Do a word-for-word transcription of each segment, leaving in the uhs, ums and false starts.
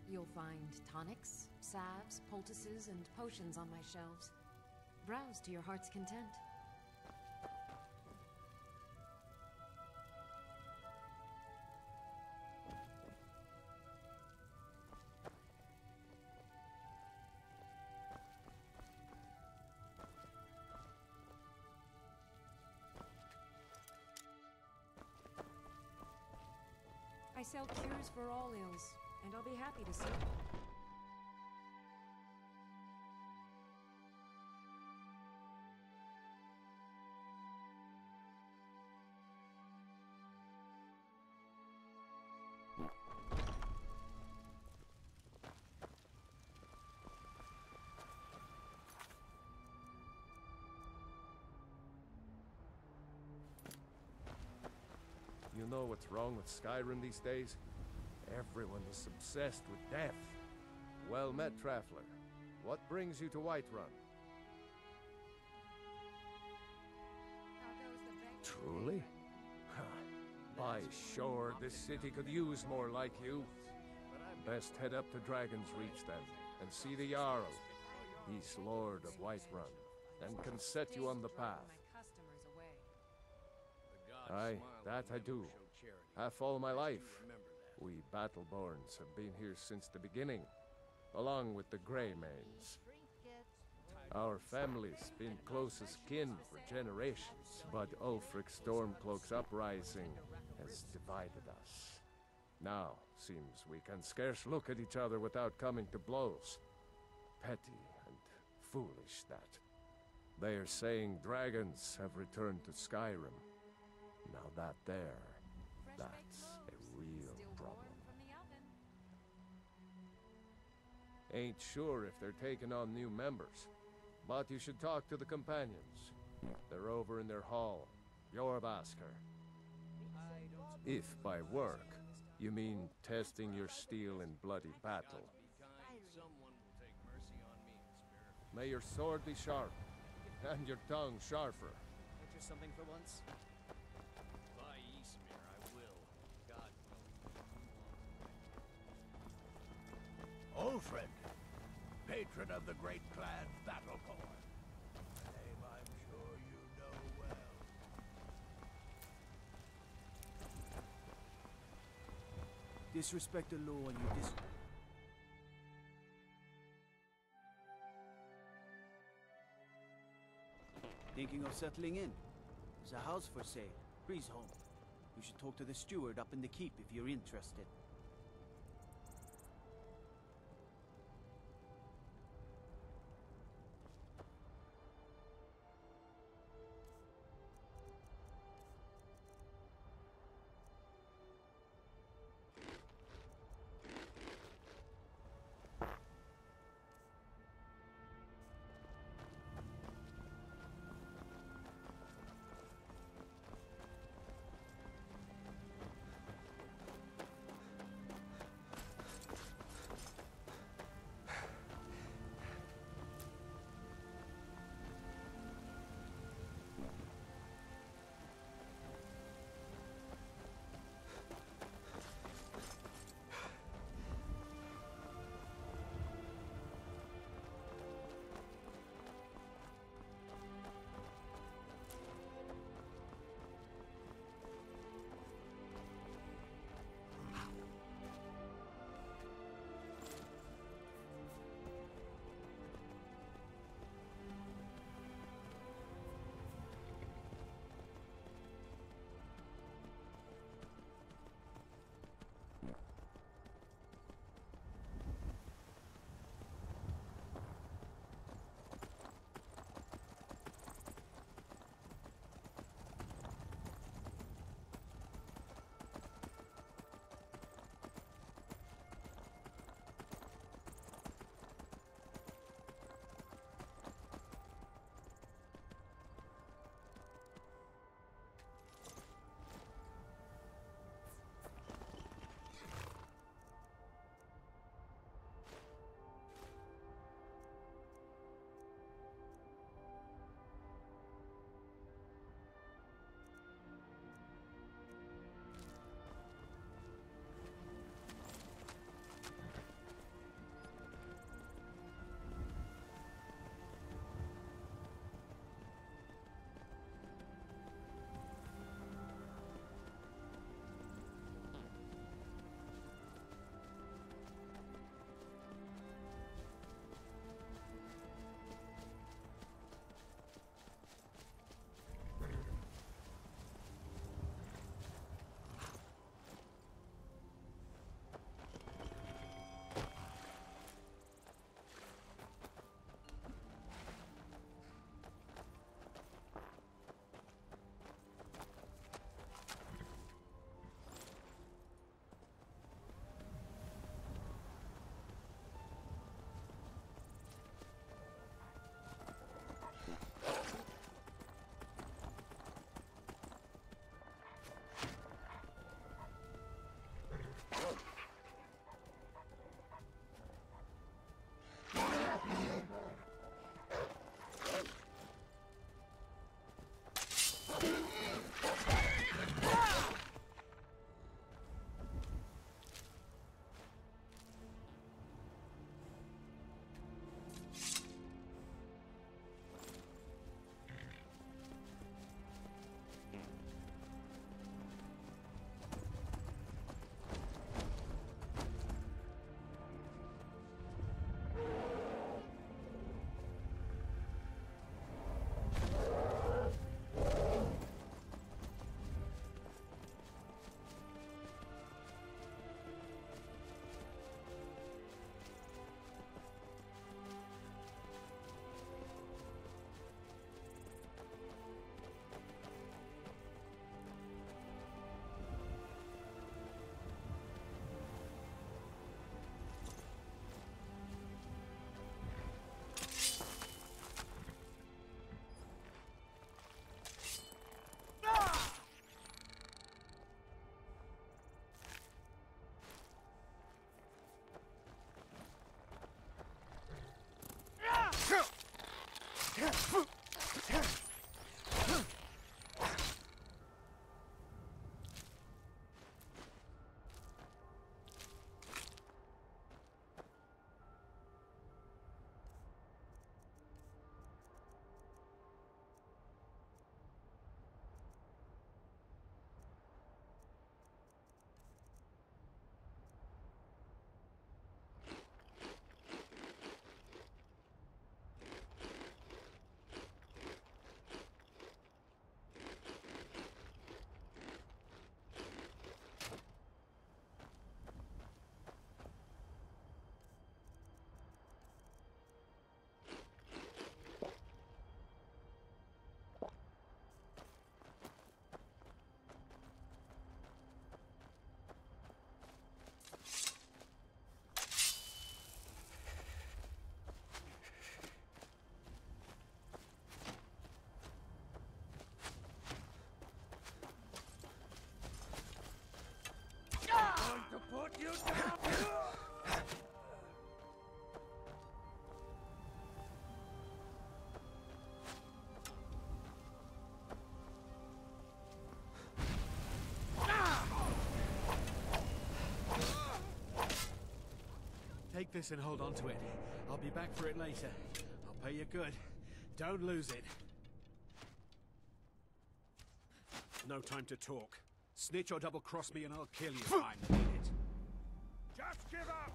You'll find tonics, salves, poultices, and potions on my shelves. Browse to your heart's content. I sell cures for all ills, and I'll be happy to serve. You know what's wrong with Skyrim these days? Everyone is obsessed with death. Well met, Traveler. What brings you to Whiterun? Truly? By sure, this city could use more like you. Best head up to Dragon's Reach then, and see the Jarl. He's Lord of Whiterun, and can set you on the path. Aye, that I do. Half all my life. We Battleborns have been here since the beginning, along with the Greymanes. Our family's been close as kin for generations, but Ulfric's Stormcloak's uprising has divided us. Now, seems we can scarce look at each other without coming to blows. Petty and foolish, that. They are saying dragons have returned to Skyrim. Now that there, that's a real problem. Ain't sure if they're taking on new members, but you should talk to the companions. They're over in their hall. Jorvaskr. If by work, you mean testing your steel in bloody battle. May your sword be sharp, and your tongue sharper. Just something for once. Old friend, patron of the great clan Battleborn. A name I'm sure you know well. Disrespect the law and you dis- Thinking of settling in? There's a house for sale. Breeze home. You should talk to the steward up in the keep if you're interested. you down! Take this and hold on to it. I'll be back for it later. I'll pay you good. Don't lose it. No time to talk. Snitch or double-cross me and I'll kill you if I need it. Just give up!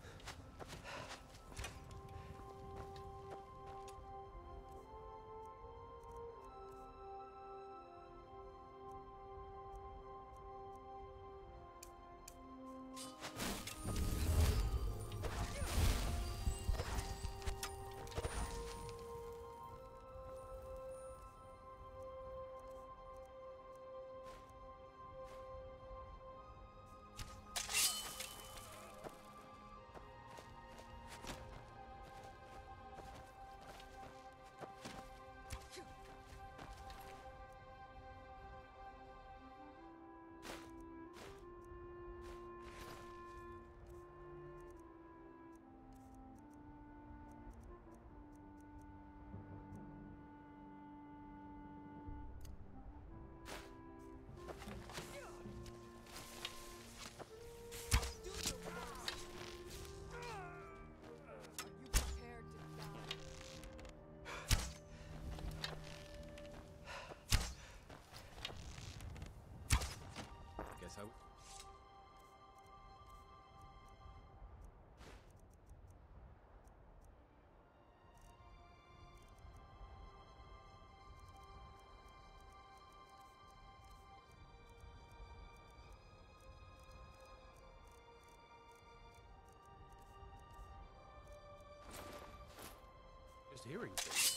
Guess I... Just hearing things.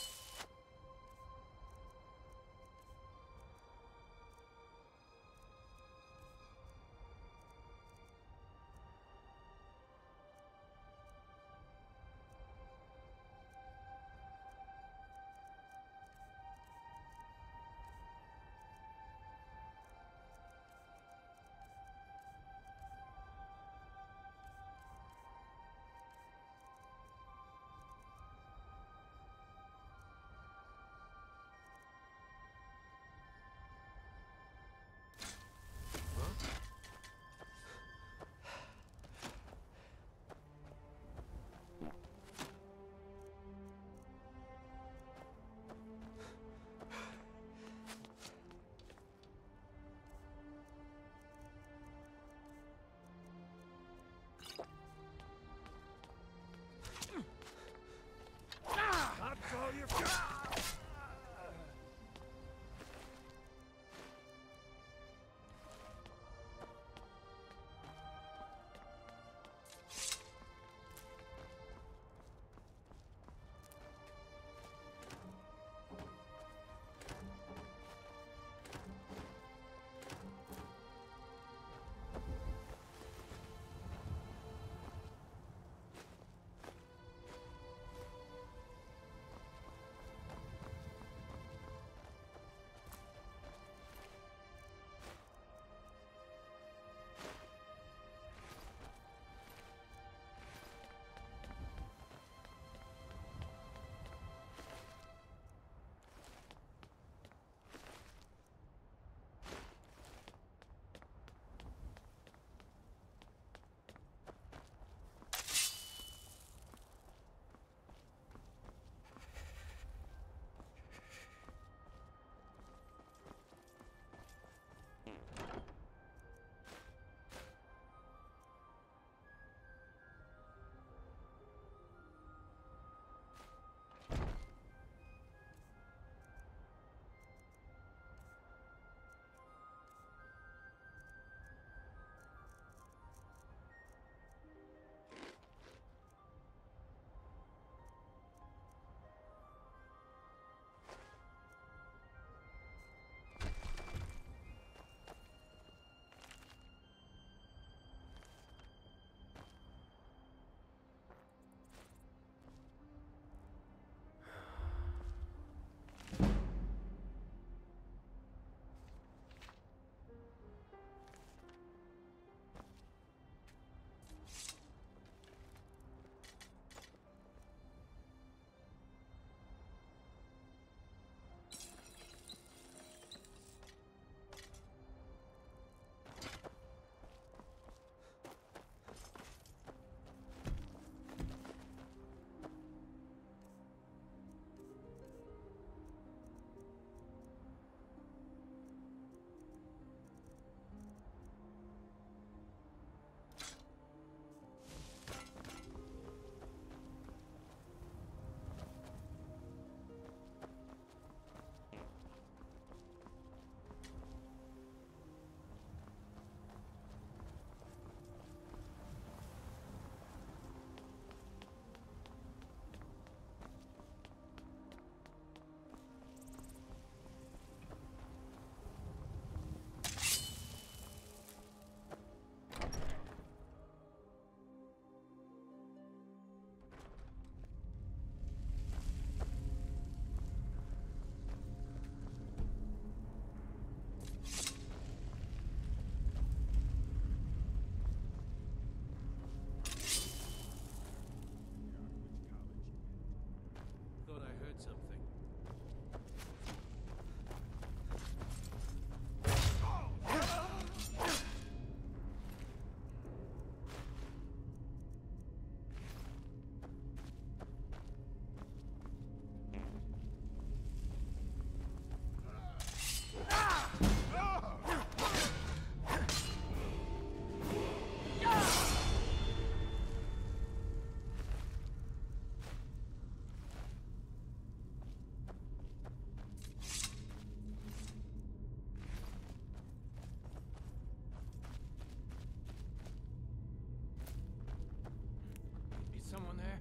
Someone there?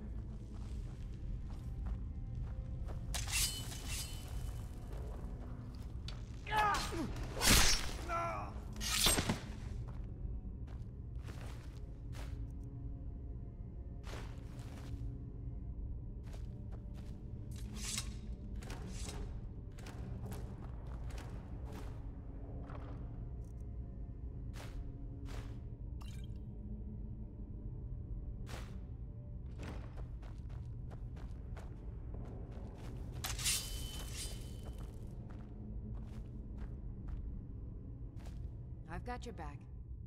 I've got your back.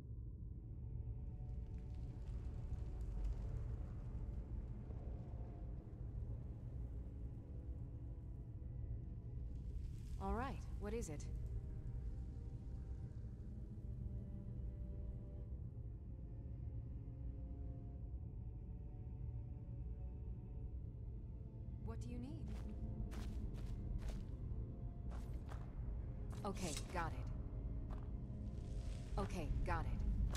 All right, what is it? What do you need? Okay, got it. Okay, got it.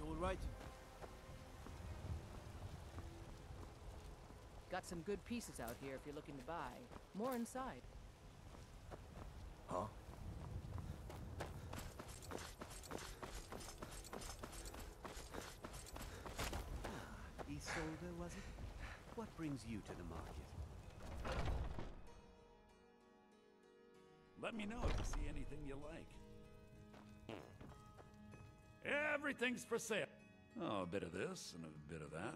all right? Got some good pieces out here if you're looking to buy. More inside. Huh? Isolde, was it? What brings you to the market? Let me know if you see anything you like. Everything's for sale. Oh, a bit of this and a bit of that.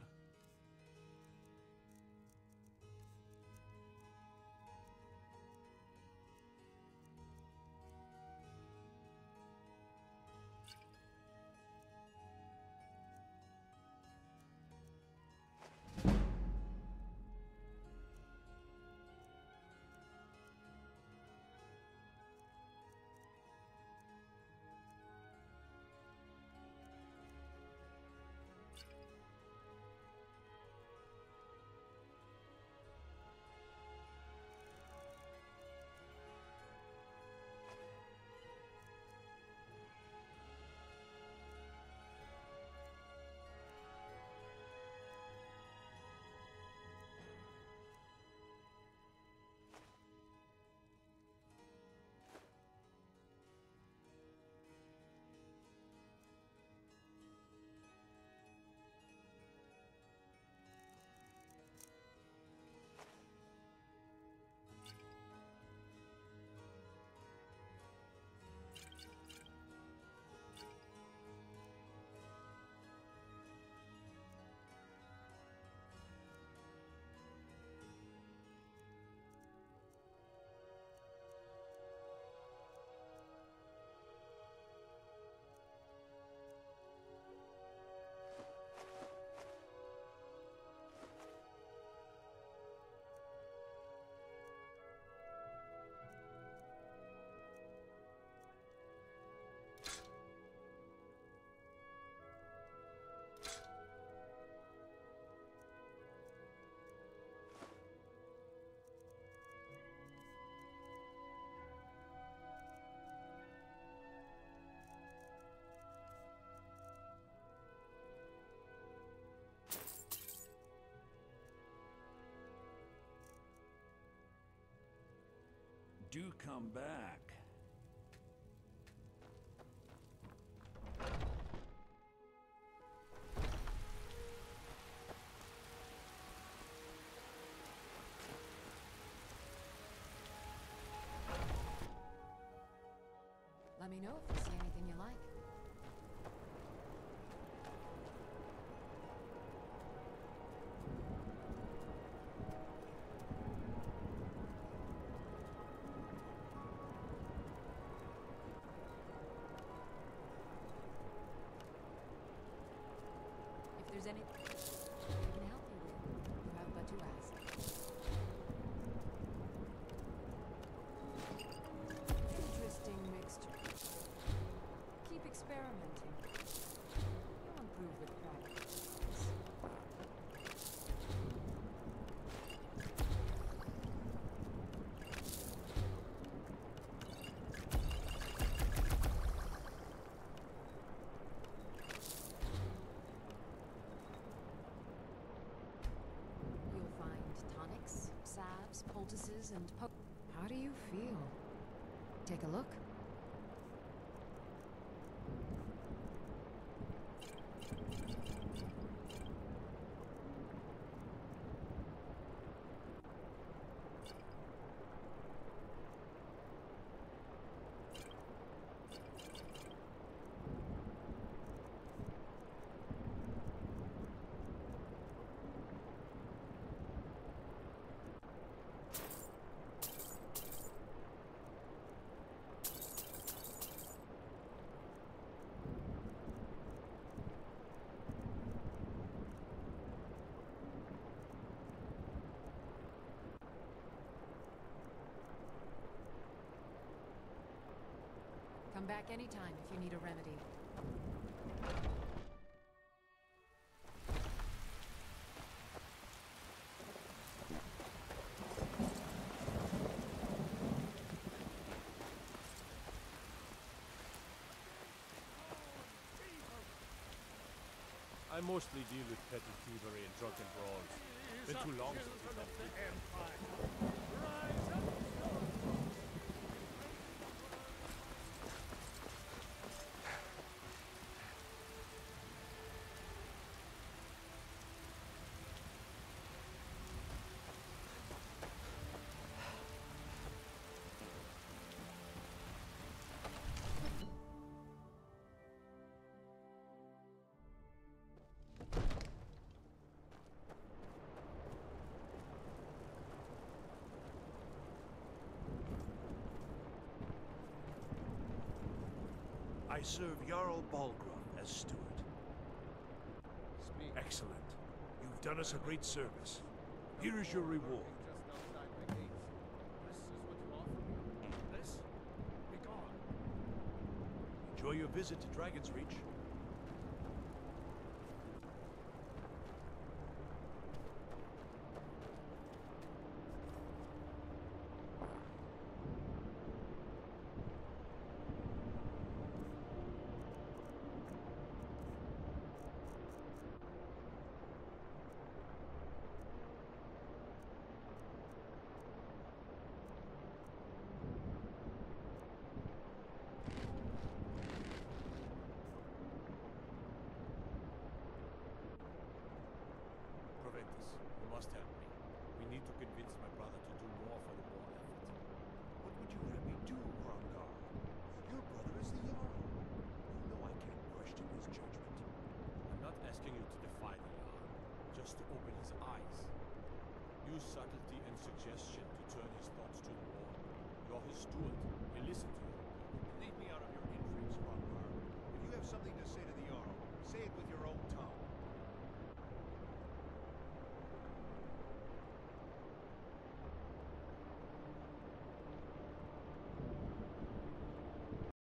Do come back. Let me know if you see anything you like. If there's anything I can help you with, you have but to ask. Interesting mixture. Keep experimenting. You'll improve with practice. You'll find tonics, salves, poultices, and po- How do you feel? Take a look. Come back anytime if you need a remedy. I mostly deal with petty thievery and drunken brawls. Been too long since we've done it. I serve Jarl Balgruuf as steward. Speak. Excellent. You've done us a great service. Here is your reward. Just outside the gates. This is what you offer me. This? Be gone. Enjoy your visit to Dragon's Reach. You must help me. We need to convince my brother to do more for the war effort. What would you have